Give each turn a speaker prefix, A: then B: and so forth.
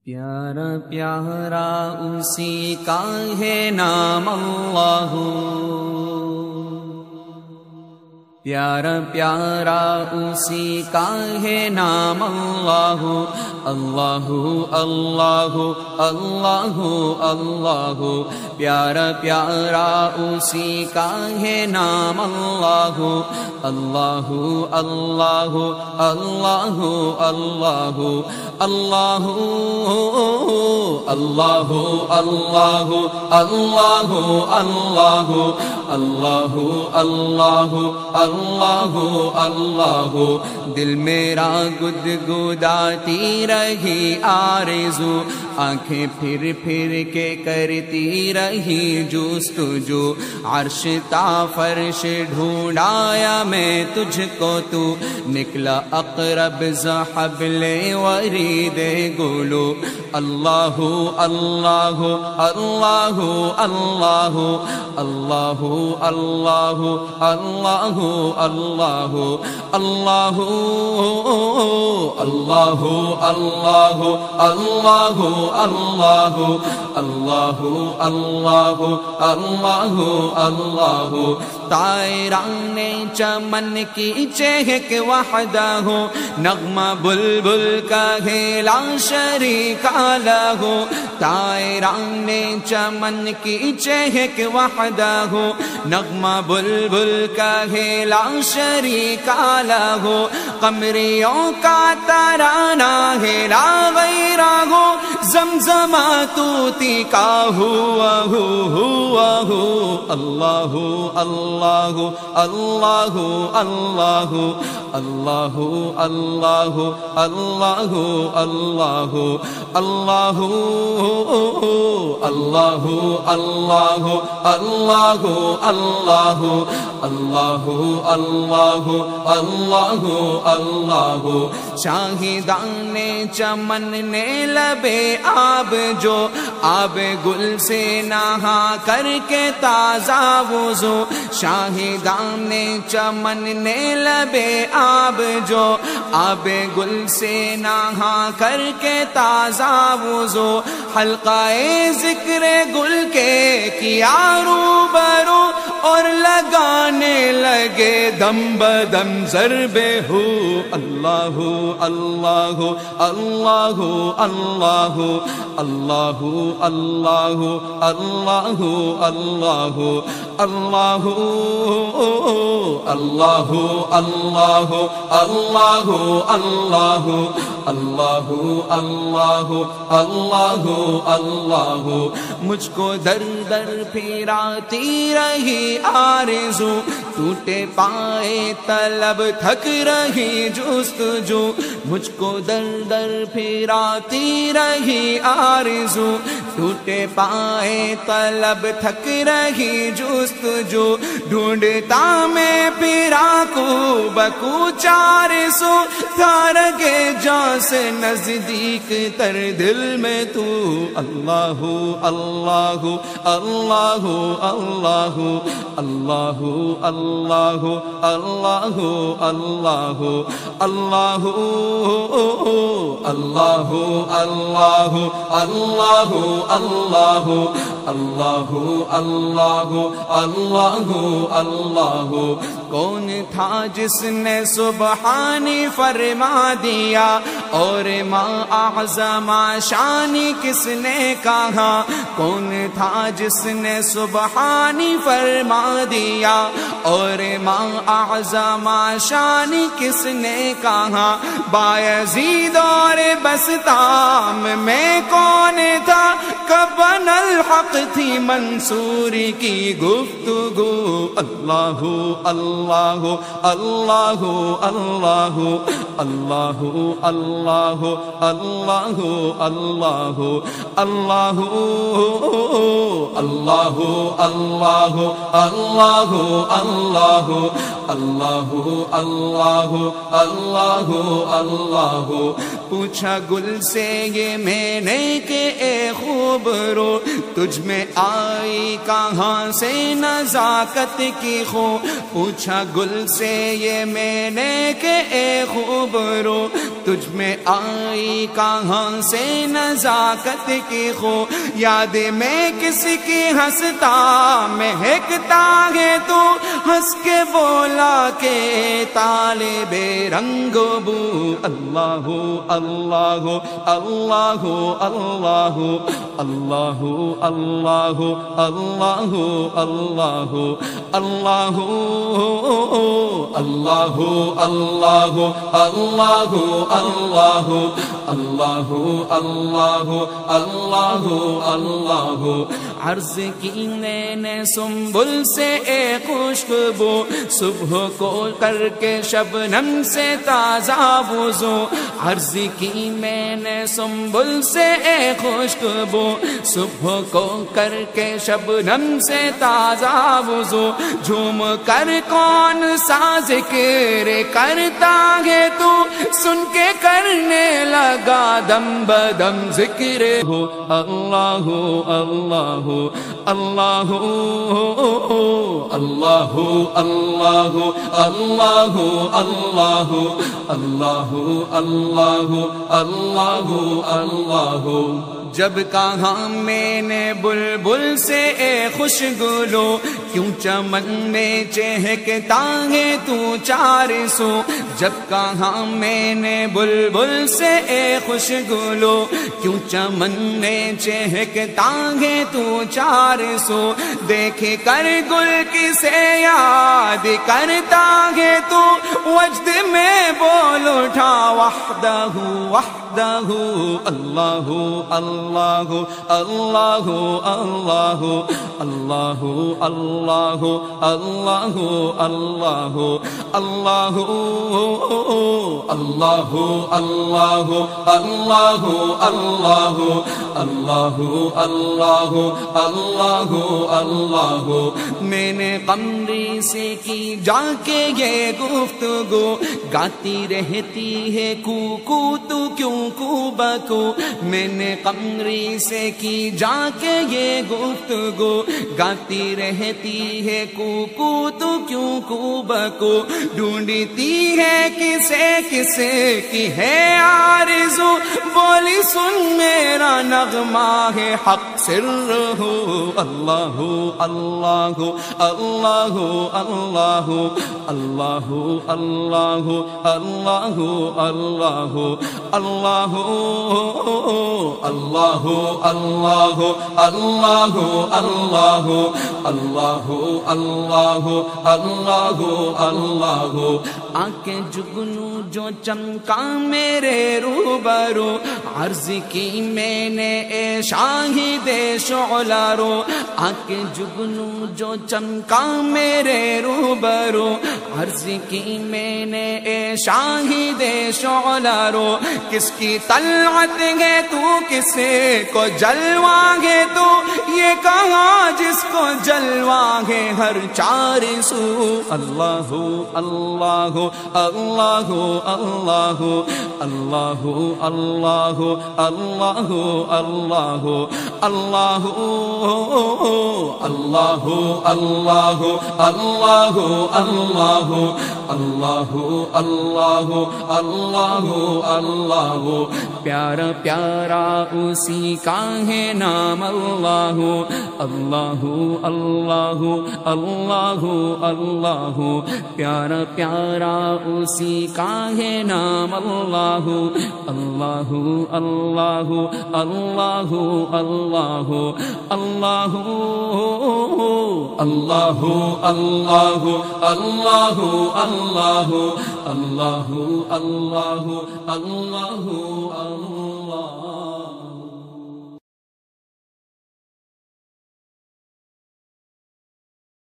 A: پیارا پیارا اسی کا ہے نام اللہ، پیارا پیارا اسی کا ہے نام اللہ، اللہ اللہ اللہ اللہ، پیارا پیارا اسی کا ہے نام اللہ، اللہ اللہ اللہ اللہ اللہ اللہ اللہ اللہ اللہ اللہ اللہ اللہ اللہ، دل میرا گدگداتی رہی آرزو، آنکھیں پھر پھر کے کرتی رہی جستجو، عرش تا فرش ڈھونڈایا میں تجھ کو، تو نکلا اقرب ز حبل ورید گلو، اللہ اللہ اللہ اللہ اللہ اللہ اللہ اللہ اللہ اللہ اللہ اللہ اللہ اللہ اللہ اللہ، طائران چمن کی چہک وحدہ ہو، نغمہ بلبل کا ہے لا شریک لہ، طائران چمن کی چہک وحدہ ہو، نغمہ بلبل کا ہے لا شریک لہ، قمریوں کا ترانہ ہے لا غیرہ ہو، زمزمہ طوطی کا ہوا ہوا ہو، اللہ اللہ اللہ اللہ اللہ اللہ اللہ اللہ اللہ اللہ اللہ اللہ اللہ اللہ اللہ اللہ اللہ، شاہدان چمن نے لبے آب جو، آب گل سے نہا کر کے تازہ وضو، شاہدان چمن نے لبے آب جو، آب گل سے نہا کر کے تازہ وضو، حلقہ ذکر گل کے کیا روبرو، اور لگانے لگے دم بدم ضرب ہو، اللہ اللہ اللہ اللہ اللہ اللہ اللہ اللہ اللہ اللہ اللہ اللہ اللہ اللہ اللہ اللہ اللہ، مجھ کو در در پھراتی رہی آرزو، ٹوٹے پائے طلب تھک رہی جستجو، مجھ کو در در پھراتی رہی آرزو، ٹوٹے پائے طلب تھک رہی جستجو، ڈھونڈتا میں پھرا کو بکو چار سو، تارگے جان سے نزدیک تر دل میں تو، اللہ اللہ اللہ اللہ اللہ اللہ اللہ اللہ اللہ اللہ اللہ اللہ اللہ اللہ اللہ اللہ اللہ، کون تھا جس نے سبحانی فرما دیا، اور ماں اعظم شانی کس نے کہا، کون تھا جس نے سبحانی فرما دیا، اور ماں اعظم شانی کس نے کہا، بایزید اور بسطام میں کون تھا، کبن الحق تھی منصوری کی گفتگو، اللہ اللہ اللہ اللہ اللہ اللہ اللہ اللہ اللہ اللہ اللہ اللہ اللہ اللہ اللہ اللہ اللہ، پوچھا گل سے یہ میں نے کہ اے خوبرو، تجھ میں آئی کہاں سے نزاکت کی خو، پوچھا گل سے یہ میں نے کہ اے خوبرو، تجھ میں آئی کہاں سے نزاکت کی خو، یاد میں کس کی ہنستا مہکتا ہے تو، ہنس کے بولا کہ طالب رنگ بو، اللہ اللہ اللہ اللہ اللہ اللہ اللہ اللہ اللہ اللہ اللہ اللہ اللہ اللہ اللہ اللہ اللہ عرض کی میں نے سنبل سے ایک خوشبو، صبح کو کر کے شبنم سے تازہ وضو، عرض کی میں نے سنبل سے ایک خوشبو، صبح کو کر کے شبنم سے تازہ وضو، جھوم کر کون سا ذکر کرتا ہے تو، سن کے کرنے لگا دم بدم ذکر ہو، اللہ اللہ اللہ اللہ اللہ اللہ اللہ اللہ اللہ اللہ اللہ جب کہاں میں نے بلبل سے اے خوش گلو، کیوں چمن میں چہکتا ہے تو چار سو، جب کہاں میں نے بلبل سے اے خوش گلو، کیوں چمن میں چہکتا ہے تو چار سو، دیکھ کر گل کسے یاد کرتا ہے تو، وجد میں بول اٹھا وحدہ وحدہ اللہ اللہ اللہ اللہ اللہ اللہ اللہ اللہ اللہ اللہ اللہ اللہ اللہ اللہ اللہ اللہ میں نے قمری سے کی جا کے یہ گفتگو، گاتی رہتی ہے کو تو کیوں کو بکو، میں نے قمری سے کی جا کے یہ گفتگو، گاتی رہتی ہے کو تو کیوں کو بکو، ڈھونڈتی ہے کسے کسے کی ہے آرزو، بولی سن میرا نغمہ ہے حق سر ہو، اللہ اللہ اللہ اللہ اللہ اللہ اللہ اللہ اللہ اللہ اللہ اللہ اللہ اللہ اللہ اللہ اللہ آنکھیں جگنو جو چمکا میرے روبرو، عرض کی میں نے اے شاہد شعلہ رو، آنکھیں جگنو جو چمکا میرے روبرو، عرض کی میں نے اے شاہد شعلہ رو، کس کی طلعت ہے تو کسے کو جلوہ ہے تو، یہ کہاں جس کو جلوہ ہے ہر چار سو، اللہ اللہ اللہ اللہ اللہ اللہ اللہ اللہ اللہ اللہ اللہ اللہ اللہ اللہ اللہ اللہ پیارا پیارا اسی کا ہے نام اللہ، اللہ اللہ اللہ اللہ پیارا پیارا اسی کا ہے نام اللہ، اللہ اللہ اللہ اللہ اللہ اللہ اللہ اللہ اللہ اللہ اللہ اللہ اللہ